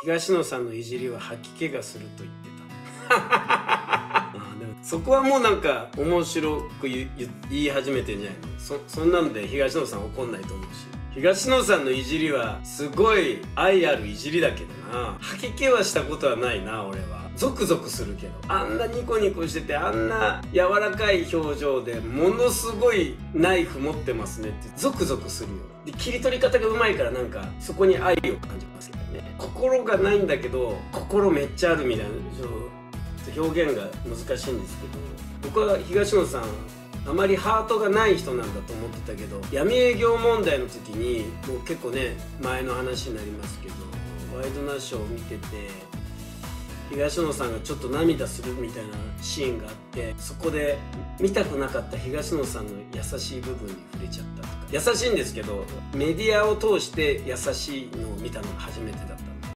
東野さんのいじりは吐き気がすると言ってた。でもそこはもうなんか面白く言い始めてんじゃないの。そんなんで東野さん怒んないと思うし。東野さんのいじりはすごい愛あるいじりだけどな。吐き気はしたことはないな。俺はゾクゾクするけど、あんなニコニコしてて、あんな柔らかい表情でものすごいナイフ持ってますねってゾクゾクするよ。で切り取り方がうまいから、なんかそこに愛を感じますけどね。心がないんだけど心めっちゃあるみたいな表現が難しいんですけど、僕は東野さんあまりハートがない人なんだと思ってたけど、闇営業問題の時にもう結構ね前の話になりますけど、ワイドナショーを見てて東野さんがちょっと涙するみたいなシーンがあって、そこで見たくなかった東野さんの優しい部分に触れちゃったとか。優しいんですけどメディアを通して優しいのを見たのが初めてだった